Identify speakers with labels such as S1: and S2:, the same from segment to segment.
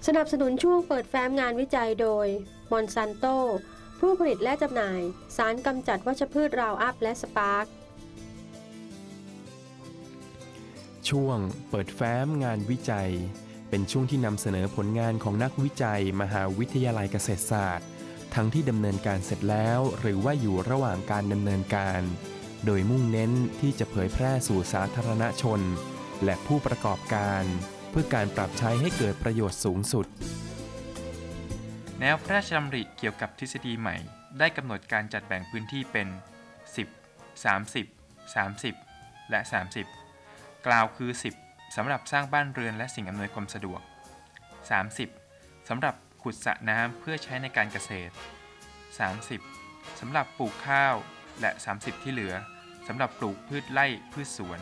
S1: สนับสนุนช่วงเปิดแฟ้มงานวิจัยโดยมอนซันโตผู้ผลิตและจำหน่ายสารกำจัดวัชพืชราวอัพและสปาร์ค
S2: ช่วงเปิดแฟ้มงานวิจัยเป็นช่วงที่นำเสนอผลงานของนักวิจัยมหาวิทยาลัยเกษตรศาสตร์ทั้งที่ดำเนินการเสร็จแล้วหรือว่าอยู่ระหว่างการดำเนินการโดยมุ่งเน้นที่จะเผยแพร่สู่สาธารณชนและผู้ประกอบการเพื่อการปรับใช้ให้เกิดประโยชน์สูงสุด
S3: แนวพระราชดำริเกี่ยวกับทฤษฎีใหม่ได้กำหนดการจัดแบ่งพื้นที่เป็น10 30 30และ30กล่าวคือ10สำหรับสร้างบ้านเรือนและสิ่งอำนวยความสะดวก30สำหรับขุดสระน้ำเพื่อใช้ในการเกษตร30สำหรับปลูกข้าวและ30ที่เหลือสำหรับปลูกพืชไร่พืชสวน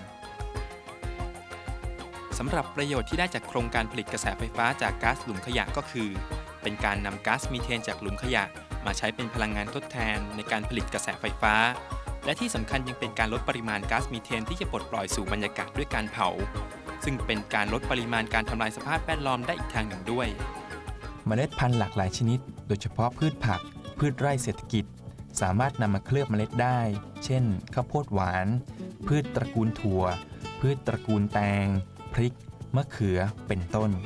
S4: สำหรับประโยชน์ที่ได้จากโครงการผลิตกระแสไฟฟ้าจากก๊าซหลุมขยะก็คือเป็นการนำก๊าซมีเทนจากหลุมขยะมาใช้เป็นพลังงานทดแทนในการผลิตกระแสไฟฟ้าและที่สำคัญยังเป็นการลดปริมาณก๊าซมีเทนที่จะปลดปล่อยสู่บรรยากาศด้วยการเผาซึ่งเป็นการลดปริมาณการทำลายสภาพแวดล้อมได้อีกทางหนึ่งด้วย
S5: เมล็ดพันธุ์หลากหลายชนิดโดยเฉพาะพืชผักพืชไร่เศรษฐกิจสามารถนำมาเคลือบเมล็ดได้เช่นข้าวโพดหวานพืชตระกูลถั่วพืชตระกูลแตงพริกมะเขือเป็นต้น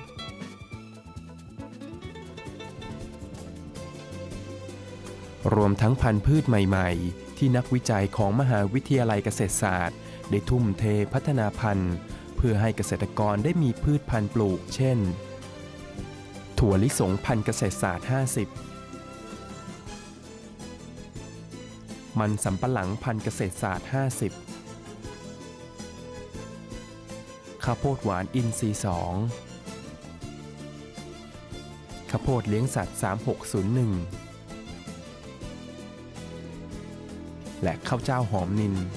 S2: รวมทั้งพันธุ์พืชใหม่ๆที่นักวิจัยของมหาวิทยาลัยเกษตรศาสตร์ได้ทุ่มเทพัฒนาพันธุ์เพื่อให้เกษตรกรได้มีพืชพันธุ์ปลูกเช่นถั่วลิสงพันธุ์เกษตรศาสตร์50มันสำปะหลังพันธุ์เกษตรศาสตร์50ข้าวโพดหวานอินทรีย์2ข้าวโพดเลี้ยงสัตว์3601และข้าวเจ้าหอมนิล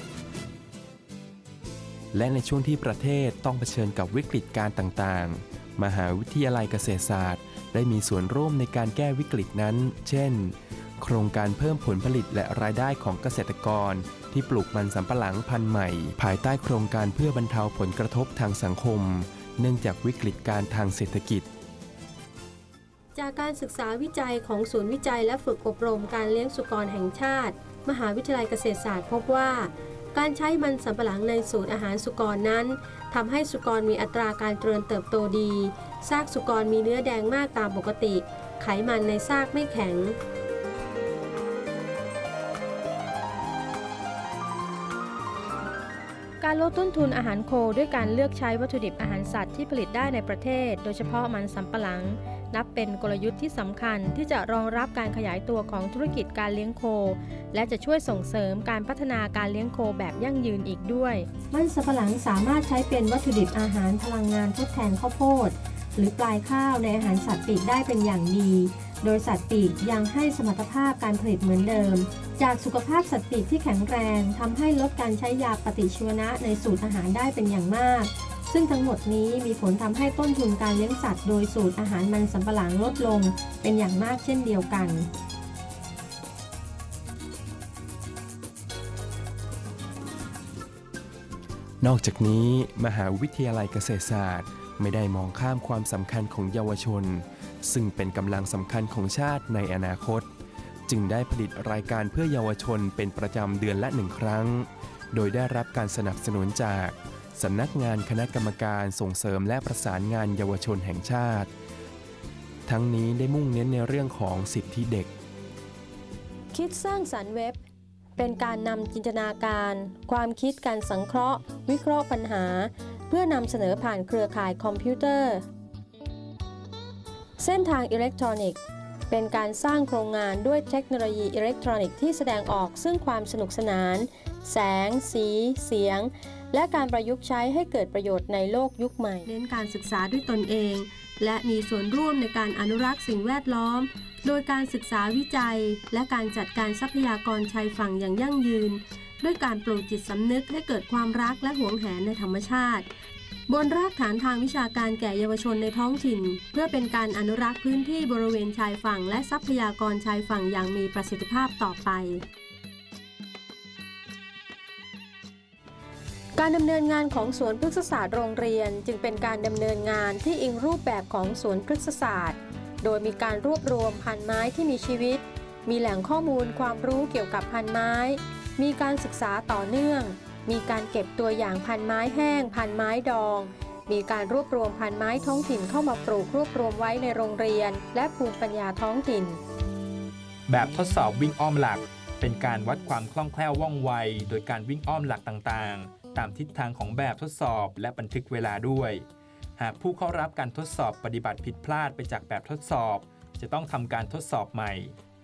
S2: และในช่วงที่ประเทศต้องเผชิญกับวิกฤตการณ์ต่างๆมหาวิทยาลัยเกษตรศาสตร์ได้มีส่วนร่วมในการแก้วิกฤตนั้นเช่นโครงการเพิ่มผลผลิตและรายได้ของเกษตรกรที่ปลูกมันสำปะหลังพันธุ์ใหม่ภายใต้โครงการเพื่อบรรเทาผลกระทบทางสังคมเนื่องจากวิกฤตการณ์ทางเศรษฐกิจ
S1: จากการศึกษาวิจัยของศูนย์วิจัยและฝึกอบรมการเลี้ยงสุกรแห่งชาติมหาวิทยาลัยเกษตรศาสตร์พบว่าการใช้มันสำปะหลังในสูตรอาหารสุกรนั้นทำให้สุกรมีอัตราการเจริญเติบโตดีซากสุกรมีเนื้อแดงมากตามปกติไขมันในซากไม่แข็งการลดต้นทุนอาหารโคด้วยการเลือกใช้วัตถุดิบอาหารสัตว์ที่ผลิตได้ในประเทศโดยเฉพาะมันสำปะหลังนับเป็นกลยุทธ์ที่สำคัญที่จะรองรับการขยายตัวของธุรกิจการเลี้ยงโคและจะช่วยส่งเสริมการพัฒนาการเลี้ยงโคแบบยั่งยืนอีกด้วยมันสำปะหลังสามารถใช้เป็นวัตถุดิบอาหารพลังงานทดแทนข้าวโพดหรือปลายข้าวในอาหารสัตว์ปีกได้เป็นอย่างดีโดยสัตว์ปีกยังให้สมรรถภาพการผลิตเหมือนเดิมจากสุขภาพสัตว์ปีกที่แข็งแรงทำให้ลดการใช้ยาปฏิชีวนะในสูตรอาหารได้เป็นอย่างมากซึ่งทั้งหมดนี้มีผลทำให้ต้นทุนการเลี้ยงสัตว์โดยสูตรอาหารมันสำปะหลังลดลงเป็นอย่างมากเช่นเดียวกัน
S2: นอกจากนี้มหาวิทยาลัยเกษตรศาสตร์ไม่ได้มองข้ามความสำคัญของเยาวชนซึ่งเป็นกำลังสำคัญของชาติในอนาคตจึงได้ผลิตรายการเพื่อเยาวชนเป็นประจำเดือนละ1ครั้งโดยได้รับการสนับสนุนจากสำนักงานคณะกรรมการส่งเสริมและประสานงานเยาวชนแห่งชาติทั้งนี้ได้มุ่งเน้นในเรื่องของสิทธิเด็ก
S1: คิดสร้างสรรค์เว็บเป็นการนำจินตนาการความคิดการสังเคราะห์วิเคราะห์ปัญหาเพื่อนำเสนอผ่านเครือข่ายคอมพิวเตอร์เส้นทางอิเล็กทรอนิกส์เป็นการสร้างโครงงานด้วยเทคโนโลยีอิเล็กทรอนิกส์ที่แสดงออกซึ่งความสนุกสนานแสงสีเสียงและการประยุกต์ใช้ให้เกิดประโยชน์ในโลกยุคใหม่เน้นการศึกษาด้วยตนเองและมีส่วนร่วมในการอนุรักษ์สิ่งแวดล้อมโดยการศึกษาวิจัยและการจัดการทรัพยากรชายฝั่งอย่างยั่งยืนด้วยการปลูกจิตสำนึกให้เกิดความรักและหวงแหนในธรรมชาติบนรากฐานทางวิชาการแก่เยาวชนในท้องถิ่นเพื่อเป็นการอนุรักษ์พื้นที่บริเวณชายฝั่งและทรัพยากรชายฝั่งอย่างมีประสิทธิภาพต่อไปการดำเนินงานของสวนพฤกษศาสตร์โรงเรียนจึงเป็นการดำเนินงานที่อิงรูปแบบของสวนพฤกษศาสตร์โดยมีการรวบรวมพันธุ์ไม้ที่มีชีวิตมีแหล่งข้อมูลความรู้เกี่ยวกับพันธุ์ไม้มีการศึกษาต่อเนื่องมีการเก็บตัวอย่างพันธุ์ไม้แห้งพันธุ์ไม้ดองมีการรวบรวมพันธุ์ไม้ท้องถิ่นเข้ามาปลูกรวบรวมไว้ในโรงเรียนและภูมิปัญญาท้องถิ่น
S6: แบบทดสอบวิ่งอ้อมหลักเป็นการวัดความคล่องแคล่วว่องไวโดยการวิ่งอ้อมหลักต่างๆตามทิศทางของแบบทดสอบและบันทึกเวลาด้วยหากผู้เข้ารับการทดสอบปฏิบัติผิดพลาดไปจากแบบทดสอบจะต้องทำการทดสอบใหม่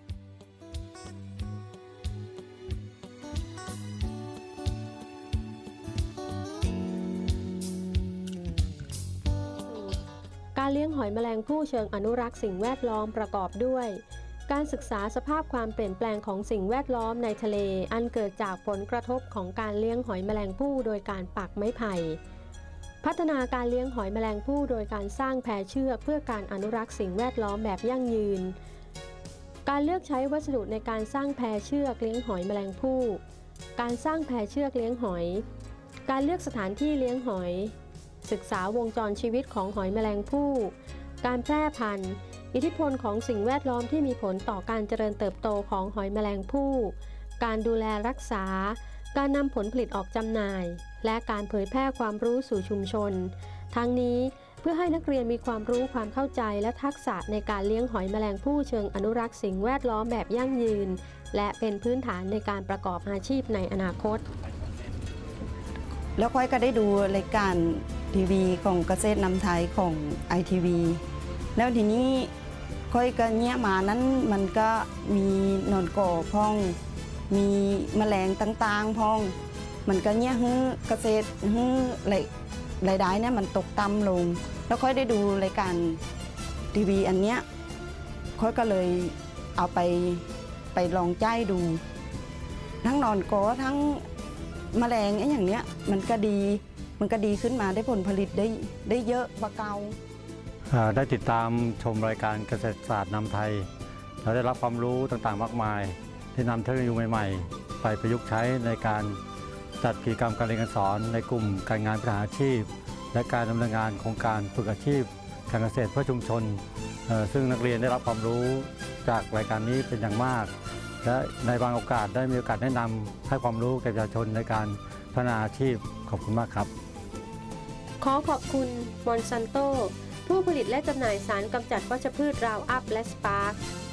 S1: การเลี้ยงหอยแมลงภู่เชิงอนุรักษ์สิ่งแวดล้อมประกอบด้วยการศึกษาสภาพความเปลี่ยนแปลงของสิ่งแวดล้อมในทะเลอันเกิดจากผลกระทบของการเลี้ยงหอยแมลงภู่โดยการปักไม้ไผ่พัฒนาการเลี้ยงหอยแมลงภู่โดยการสร้างแพเชือกเพื่อการอนุรักษ์สิ่งแวดล้อมแบบยั่งยืนการเลือกใช้วัสดุในการสร้างแพเชือกเลี้ยงหอยแมลงภู่การสร้างแพเชือกเลี้ยงหอยการเลือกสถานที่เลี้ยงหอยศึกษาวงจรชีวิตของหอยแมลงภู่การแพร่พันธุ์อิทธิพลของสิ่งแวดล้อมที่มีผลต่อการเจริญเติบโตของหอยแมลงภู่การดูแลรักษาการนำผลผลิตออกจำหน่ายและการเผยแพร่ความรู้สู่ชุมชนทั้งนี้เพื่อให้นักเรียนมีความรู้ความเข้าใจและทักษะในการเลี้ยงหอยแมลงภู่เชิงอนุรักษ์สิ่งแวดล้อมแบบยั่งยืนและเป็นพื้นฐานในการประกอบอาชีพในอนาคต
S7: แล้วค่อยก็ได้ดูรายการทีวีของเกษตรนำไทยของ ITV แล้วทีนี้ค่อยก็เนี้ยมานั้นมันก็มีหนอนก่อพ้องมีแมลงต่างๆพ้องมันก็เนี้ยฮื้อเกษตรฮื้อรายได้เนี่ยมันตกต่ำลงแล้วค่อยได้ดูรายการทีวีอันเนี้ยค่อยก็เลยเอาไปลองใจดูทั้งหนอนก่อทั้งแมลงอย่างเนี้ยมันก็ดีขึ้นมาได้ผลผลิตได้เยอะกว่าเก่า
S8: ได้ติดตามชมรายการเกษตรศาสตร์นำไทยเราได้รับความรู้ต่างๆมากมายที่นำเทคโนโลยีใหม่ๆไปประยุกต์ใช้ในการจัดกิจกรรมการเรียนการสอนในกลุ่มการงานพัฒนาอาชีพและการดำเนินงานโครงการฝึกอาชีพการเกษตรเพื่อชุมชนซึ่งนักเรียนได้รับความรู้จากรายการนี้เป็นอย่างมากและในบางโอกาสได้มีโอกาสแนะนำให้ความรู้แก่ประชาชนในการพัฒนาอาชีพขอบคุณมากครับ
S1: ขอบคุณมอนซันโตผู้ผลิตและจำหน่ายสารกำจัดวัชพืชราวอัพและสปาร์ค